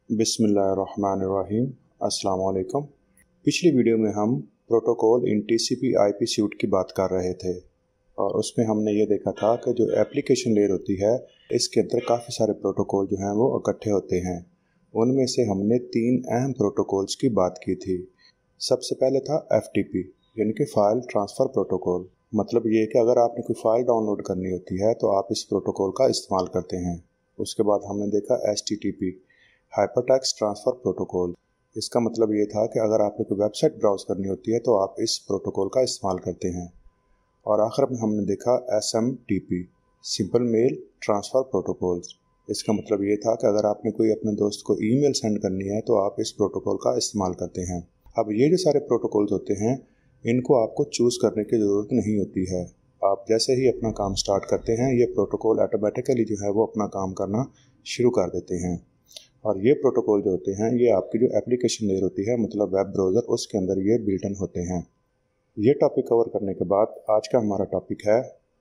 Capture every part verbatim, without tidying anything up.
बिस्मिल्लाहिर्रहमानिर्रहीम। अस्सलाम वालेकुम। पिछली वीडियो में हम protocol in TCP IP suite की बात कर रहे थे और उसमें हमने ये देखा था कि जो एप्लीकेशन लेयर होती है इसके अंदर काफ़ी सारे प्रोटोकॉल जो हैं वो इकट्ठे होते हैं। उनमें से हमने तीन अहम प्रोटोकॉल्स की बात की थी। सबसे पहले था एफ टी पी यानी कि फ़ाइल ट्रांसफ़र प्रोटोकॉल। मतलब ये कि अगर आपने कोई फ़ाइल डाउनलोड करनी होती है तो आप इस प्रोटोकॉल का इस्तेमाल करते हैं। उसके बाद हमने देखा H T T P hypertext transfer protocol. इसका मतलब ये था कि अगर आपने कोई वेबसाइट ब्राउज़ करनी होती है तो आप इस प्रोटोकॉल का इस्तेमाल करते हैं। और आखिर में हमने देखा S M T P simple mail transfer protocols. इसका मतलब ये था कि अगर आपने कोई अपने दोस्त को ईमेल सेंड करनी है तो आप इस प्रोटोकॉल का इस्तेमाल करते हैं। अब ये जो सारे प्रोटोकॉल्स होते हैं इनको आपको चूज़ करने की ज़रूरत नहीं होती है। आप जैसे ही अपना काम स्टार्ट करते हैं ये प्रोटोकॉल ऑटोमेटिकली जो है वो अपना काम करना शुरू कर देते हैं। और ये प्रोटोकॉल जो होते हैं ये आपकी जो एप्लीकेशन लेयर होती है मतलब वेब ब्राउज़र उसके अंदर ये बिल्ट इन होते हैं। ये टॉपिक कवर करने के बाद आज का हमारा टॉपिक है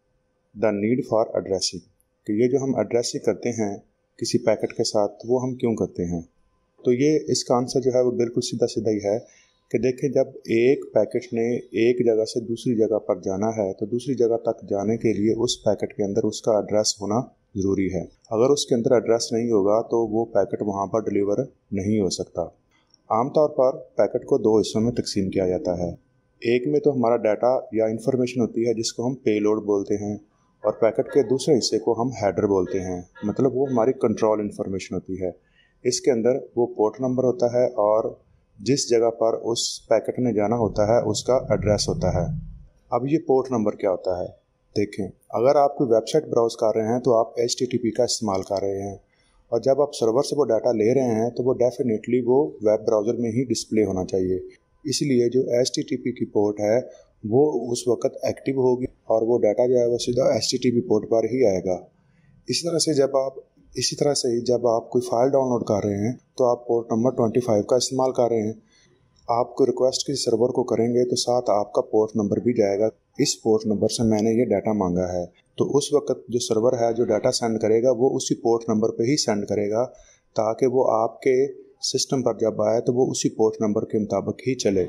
द नीड फॉर एड्रेसिंग कि ये जो हम एड्रेसिंग करते हैं किसी पैकेट के साथ वो हम क्यों करते हैं। तो ये इसका आंसर जो है वो बिल्कुल सीधा सीधा ही है कि देखें जब एक पैकेट ने एक जगह से दूसरी जगह पर जाना है तो दूसरी जगह तक जाने के लिए उस पैकेट के अंदर उसका एड्रेस होना ज़रूरी है। अगर उसके अंदर एड्रेस नहीं होगा तो वो पैकेट वहाँ पर डिलीवर नहीं हो सकता। आमतौर पर पैकेट को दो हिस्सों में तकसीम किया जाता है। एक में तो हमारा डाटा या इन्फॉर्मेशन होती है जिसको हम पेलोड बोलते हैं और पैकेट के दूसरे हिस्से को हम हेडर बोलते हैं मतलब वो हमारी कंट्रोल इन्फॉर्मेशन होती है। इसके अंदर वो पोर्ट नंबर होता है और जिस जगह पर उस पैकेट ने जाना होता है उसका एड्रेस होता है। अब ये पोर्ट नंबर क्या होता है देखें, अगर आप कोई वेबसाइट ब्राउज़ कर रहे हैं तो आप एच टी टी पी का इस्तेमाल कर रहे हैं और जब आप सर्वर से वो डाटा ले रहे हैं तो वो डेफिनेटली वो वेब ब्राउज़र में ही डिस्प्ले होना चाहिए। इसलिए जो एच टी टी पी की पोर्ट है वो उस वक्त एक्टिव होगी और वो डाटा जो है वो सीधा H T T P port पर ही आएगा। इसी तरह से जब आप इसी तरह से ही जब आप कोई फ़ाइल डाउनलोड कर रहे हैं तो आप पोर्ट नंबर पच्चीस का इस्तेमाल कर रहे हैं। आप कोई रिक्वेस्ट किसी सर्वर को करेंगे तो साथ आपका पोर्ट नंबर भी जाएगा, इस पोर्ट नंबर से मैंने ये डाटा मांगा है। तो उस वक्त जो सर्वर है जो डाटा सेंड करेगा वो उसी पोर्ट नंबर पे ही सेंड करेगा ताकि वो आपके सिस्टम पर जब आए तो वो उसी पोर्ट नंबर के मुताबिक ही चले।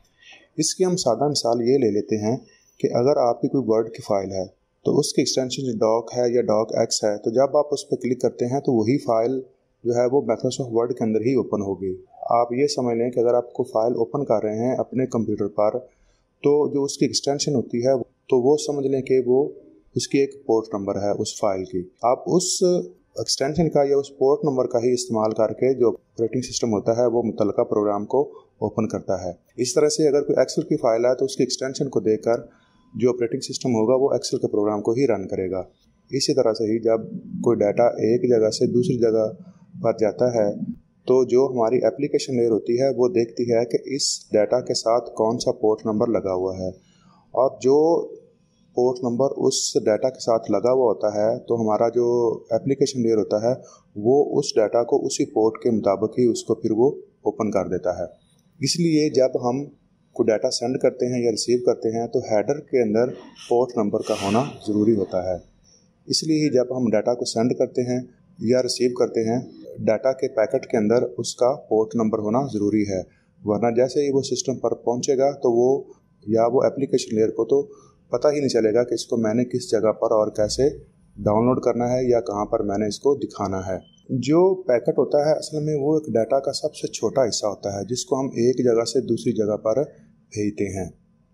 इसकी हम सादा मिसाल ये ले लेते हैं कि अगर आपकी कोई वर्ड की फ़ाइल है तो उसकी एक्सटेंशन डॉक है या डॉक एक्स है तो जब आप उस पर क्लिक करते हैं तो वही फ़ाइल जो है वो माइक्रोसॉफ्ट वर्ड के अंदर ही ओपन होगी। आप ये समझ लें कि अगर आप कोई फ़ाइल ओपन कर रहे हैं अपने कंप्यूटर पर तो जो उसकी एक्सटेंशन होती है तो वो समझ लें कि वो उसकी एक पोर्ट नंबर है उस फाइल की। आप उस एक्सटेंशन का या उस पोर्ट नंबर का ही इस्तेमाल करके जो ऑपरेटिंग सिस्टम होता है वो मुतल्लिका प्रोग्राम को ओपन करता है। इस तरह से अगर कोई एक्सेल की फ़ाइल है तो उसकी एक्सटेंशन को देकर जो ऑपरेटिंग सिस्टम होगा वो एक्सेल के प्रोग्राम को ही रन करेगा। इसी तरह से ही जब कोई डाटा एक जगह से दूसरी जगह पर जाता है तो जो हमारी एप्लीकेशन लेयर होती है वो देखती है कि इस डाटा के साथ कौन सा पोर्ट नंबर लगा हुआ है और जो पोर्ट नंबर उस डाटा के साथ लगा हुआ होता है तो हमारा जो एप्लीकेशन लेयर होता है वो उस डाटा को उसी पोर्ट के मुताबिक ही उसको फिर वो ओपन कर देता है। इसलिए जब हम कोई डाटा सेंड करते हैं या रिसीव करते हैं तो हेडर के अंदर पोर्ट नंबर का होना ज़रूरी होता है। इसलिए ही जब हम डाटा को सेंड करते हैं या रिसीव करते हैं डाटा के पैकेट के अंदर उसका पोर्ट नंबर होना ज़रूरी है, वरना जैसे ही वो सिस्टम पर पहुंचेगा तो वो या वो एप्लीकेशन लेयर को तो पता ही नहीं चलेगा कि इसको मैंने किस जगह पर और कैसे डाउनलोड करना है या कहां पर मैंने इसको दिखाना है। जो पैकेट होता है असल में वो एक डाटा का सबसे छोटा हिस्सा होता है जिसको हम एक जगह से दूसरी जगह पर भेजते हैं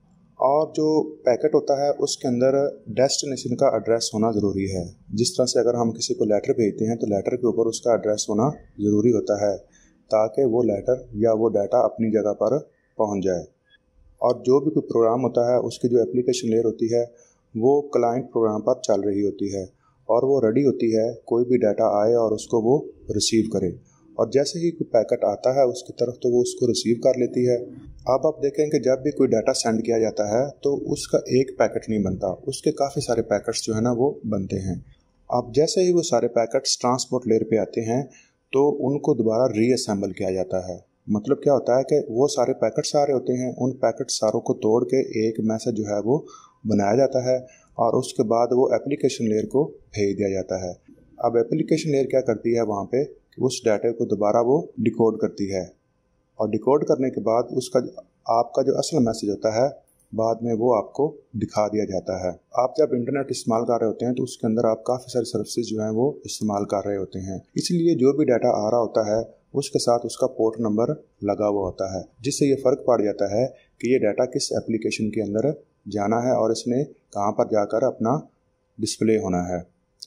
और जो पैकेट होता है उसके अंदर डेस्टिनेशन का एड्रेस होना ज़रूरी है। जिस तरह से अगर हम किसी को लेटर भेजते हैं तो लेटर के ऊपर उसका एड्रेस होना ज़रूरी होता है ताकि वो लेटर या वो डाटा अपनी जगह पर पहुंच जाए। और जो भी कोई प्रोग्राम होता है उसकी जो एप्लीकेशन लेयर होती है वो क्लाइंट प्रोग्राम पर चल रही होती है और वो रेडी होती है कोई भी डाटा आए और उसको वो रिसीव करे और जैसे ही कोई पैकेट आता है उसकी तरफ तो वो उसको रिसीव कर लेती है। अब आप देखें कि जब भी कोई डाटा सेंड किया जाता है तो उसका एक पैकेट नहीं बनता, उसके काफ़ी सारे पैकेट्स जो है ना वो बनते हैं। अब जैसे ही वो सारे पैकेट्स ट्रांसपोर्ट लेयर पे आते हैं तो उनको दोबारा रीअसेंबल किया जाता है। मतलब क्या होता है कि वो सारे पैकेट सारे होते हैं, उन पैकेट सारों को तोड़ के एक मैसेज जो है वो बनाया जाता है और उसके बाद वो एप्लीकेशन लेयर को भेज दिया जाता है। अब एप्लीकेशन लेयर क्या करती है वहाँ पे कि उस डाटा को दोबारा वो डिकोड करती है और डिकोड करने के बाद उसका आपका जो असल मैसेज होता है बाद में वो आपको दिखा दिया जाता है। आप जब इंटरनेट इस्तेमाल कर रहे होते हैं तो उसके अंदर आप काफ़ी सारी सर्विसेज जो हैं वो इस्तेमाल कर रहे होते हैं, इसलिए जो भी डाटा आ रहा होता है उसके साथ उसका पोर्ट नंबर लगा हुआ होता है, जिससे ये फ़र्क पड़ जाता है कि ये डाटा किस एप्लीकेशन के अंदर जाना है और इसने कहाँ पर जाकर अपना डिस्प्ले होना है।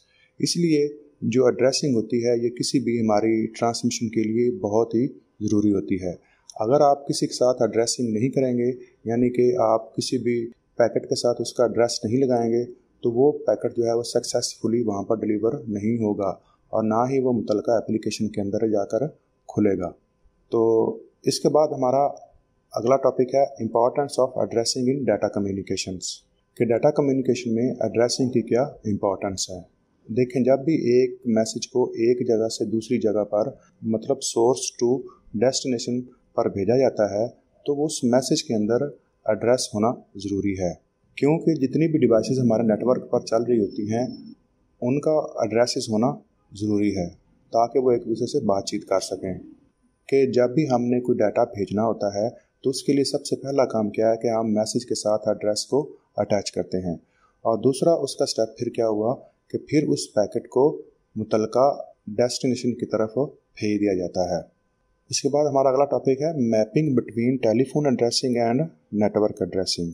इसलिए जो एड्रेसिंग होती है ये किसी भी हमारी ट्रांसमिशन के लिए बहुत ही ज़रूरी होती है। अगर आप किसी के साथ एड्रेसिंग नहीं करेंगे, यानी कि आप किसी भी पैकेट के साथ उसका एड्रेस नहीं लगाएंगे, तो वो पैकेट जो है वो सक्सेसफुली वहाँ पर डिलीवर नहीं होगा और ना ही वो मुतलका एप्लीकेशन के अंदर जाकर खुलेगा। तो इसके बाद हमारा अगला टॉपिक है importance of addressing in data communications, कि डाटा कम्युनिकेशन में एड्रेसिंग की क्या इम्पॉर्टेंस है। देखें, जब भी एक मैसेज को एक जगह से दूसरी जगह पर, मतलब सोर्स टू डेस्टिनेशन पर भेजा जाता है, तो उस मैसेज के अंदर एड्रेस होना ज़रूरी है, क्योंकि जितनी भी डिवाइसेस हमारे नेटवर्क पर चल रही होती हैं उनका एड्रेसेस होना ज़रूरी है ताकि वो एक दूसरे से बातचीत कर सकें। कि जब भी हमने कोई डाटा भेजना होता है तो उसके लिए सबसे पहला काम क्या है कि हम मैसेज के साथ एड्रेस को अटैच करते हैं, और दूसरा उसका स्टेप फिर क्या हुआ कि फिर उस पैकेट को मुतलका डेस्टिनेशन की तरफ भेज दिया जाता है। इसके बाद हमारा अगला टॉपिक है mapping between telephone addressing and network addressing.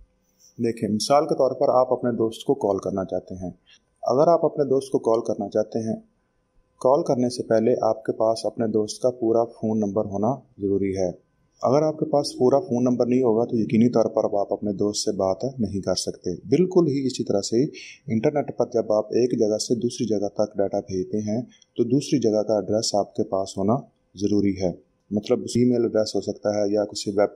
देखिए, मिसाल के तौर पर आप अपने दोस्त को कॉल करना चाहते हैं। अगर आप अपने दोस्त को कॉल करना चाहते हैं, कॉल करने से पहले आपके पास अपने दोस्त का पूरा फ़ोन नंबर होना ज़रूरी है। अगर आपके पास पूरा फ़ोन नंबर नहीं होगा तो यकीनी तौर पर आप अपने दोस्त से बात नहीं कर सकते। बिल्कुल ही इसी तरह से इंटरनेट पर जब आप एक जगह से दूसरी जगह तक डाटा भेजते हैं तो दूसरी जगह का एड्रेस आपके पास होना ज़रूरी है। मतलब ईमेल एड्रेस हो सकता है या किसी वेब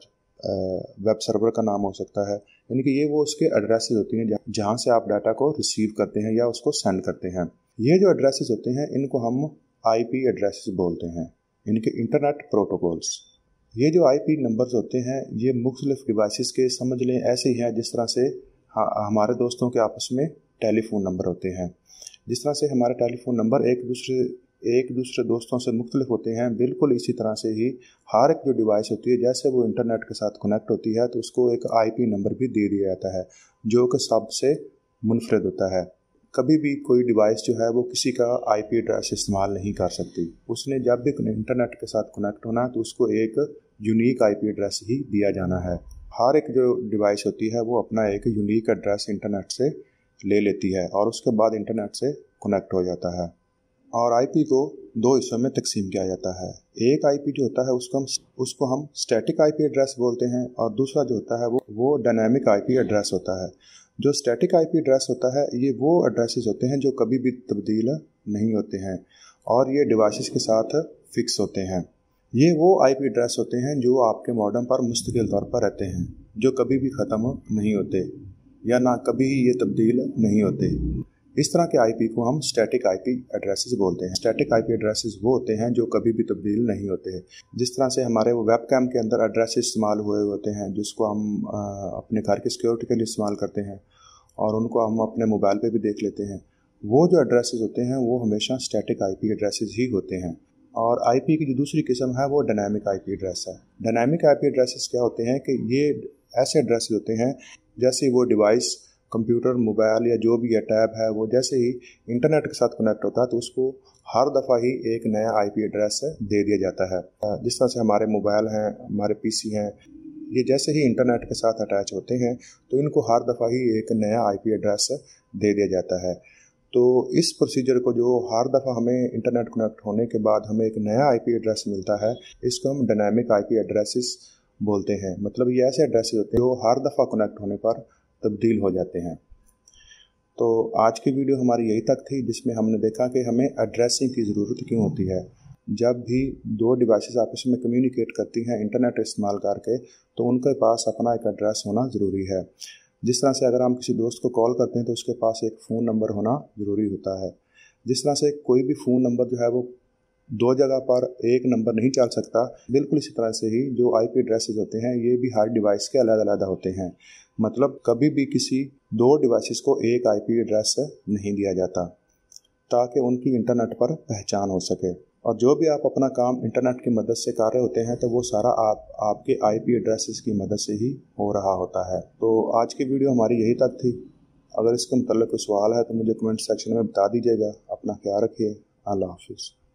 वेब सर्वर का नाम हो सकता है, यानी कि ये वो उसके एड्रेसेस होती हैं जहाँ से आप डाटा को रिसीव करते हैं या उसको सेंड करते हैं। ये जो एड्रेसेस होते हैं इनको हम आईपी एड्रेसेस बोलते हैं, यानी कि इंटरनेट प्रोटोकॉल्स। ये जो आईपी नंबर्स होते हैं ये मुख्तलिफ डिवाइसेस के, समझ लें ऐसे ही हैं जिस तरह से हमारे दोस्तों के आपस में टेलीफोन नंबर होते हैं। जिस तरह से हमारे टेलीफोन नंबर एक दूसरे एक दूसरे दोस्तों से मुख्तलिफ होते हैं, बिल्कुल इसी तरह से ही हर एक जो डिवाइस होती है जैसे वो इंटरनेट के साथ कनेक्ट होती है तो उसको एक आईपी नंबर भी दे दिया जाता है जो कि सबसे मुनफरद होता है। कभी भी कोई डिवाइस जो है वो किसी का आईपी एड्रेस इस्तेमाल नहीं कर सकती। उसने जब भी इंटरनेट के साथ कनेक्ट होना है तो उसको एक यूनिक आईपी एड्रेस ही दिया जाना है। हर एक जो डिवाइस होती है वो अपना एक यूनिक एड्रेस इंटरनेट से ले लेती है और उसके बाद इंटरनेट से कनेक्ट हो जाता है। और आईपी को दो हिस्सों में तकसीम किया जाता है। एक आईपी जो होता है उसको हम उसको हम स्टैटिक आईपी एड्रेस बोलते हैं और दूसरा जो होता है वो वो डायनामिक आईपी एड्रेस होता है। जो स्टैटिक आईपी एड्रेस होता है ये वो एड्रेसेस होते हैं जो कभी भी तब्दील नहीं होते हैं और ये डिवाइसेस के साथ फिक्स होते हैं। ये वो आईपी एड्रेस होते हैं जो आपके मॉडेम पर मुस्तकिल तौर पर रहते हैं, जो कभी भी ख़त्म नहीं होते या ना कभी ये तब्दील नहीं होते। इस तरह के आईपी को हम स्टैटिक आईपी एड्रेसेस बोलते हैं। स्टैटिक आईपी एड्रेसेस वो होते हैं जो कभी भी तब्दील नहीं होते हैं। जिस तरह से हमारे वो वेब कैम के अंदर एड्रेस इस्तेमाल हुए होते हैं जिसको हम आ, अपने घर की सिक्योरिटी के लिए इस्तेमाल करते हैं और उनको हम अपने मोबाइल पे भी देख लेते हैं, वो जो एड्रेसेस होते हैं वो हमेशा स्टैटिक आईपी एड्रेसेस ही होते हैं। और आईपी की जो दूसरी किस्म है वो डायनामिक आईपी एड्रेस है। डायनामिक आईपी एड्रेसेस क्या होते हैं कि ये ऐसे एड्रेसेस होते हैं जैसे वो डिवाइस, कंप्यूटर, मोबाइल या जो भी है टैब है, वो जैसे ही इंटरनेट के साथ कनेक्ट होता है तो उसको हर दफ़ा ही एक नया आईपी एड्रेस दे दिया जाता है। जिस तरह से हमारे मोबाइल हैं, हमारे पीसी हैं, ये जैसे ही इंटरनेट के साथ अटैच होते हैं तो इनको हर दफ़ा ही एक नया आईपी एड्रेस दे दिया जाता है। तो इस प्रोसीजर को जो हर दफ़ा हमें इंटरनेट कनेक्ट होने के बाद हमें एक नया आईपी एड्रेस मिलता है, इसको हम डायनामिक आईपी एड्रेसेस बोलते हैं। मतलब ये ऐसे एड्रेसेस होते हैं जो हर दफ़ा कनेक्ट होने पर तब्दील हो जाते हैं। तो आज की वीडियो हमारी यही तक थी जिसमें हमने देखा कि हमें एड्रेसिंग की ज़रूरत क्यों होती है। जब भी दो डिवाइसेस आपस में कम्युनिकेट करती हैं इंटरनेट इस्तेमाल करके तो उनके पास अपना एक एड्रेस होना ज़रूरी है। जिस तरह से अगर हम किसी दोस्त को कॉल करते हैं तो उसके पास एक फ़ोन नंबर होना ज़रूरी होता है। जिस तरह से कोई भी फ़ोन नंबर जो है वो दो जगह पर एक नंबर नहीं चल सकता, बिल्कुल इसी तरह से ही जो आईपी एड्रेसेस होते हैं ये भी हर डिवाइस के अलग अलग होते हैं। मतलब कभी भी किसी दो डिवाइसेस को एक आईपी एड्रेस नहीं दिया जाता ताकि उनकी इंटरनेट पर पहचान हो सके। और जो भी आप अपना काम इंटरनेट की मदद से कर रहे होते हैं तो वो सारा आप आपके आईपी एड्रेसेस की मदद से ही हो रहा होता है। तो आज की वीडियो हमारी यही तक थी। अगर इसके मतलब कोई सवाल है तो मुझे कमेंट सेक्शन में बता दीजिएगा। अपना ख्याल रखिए। अल्लाह हाफिज़।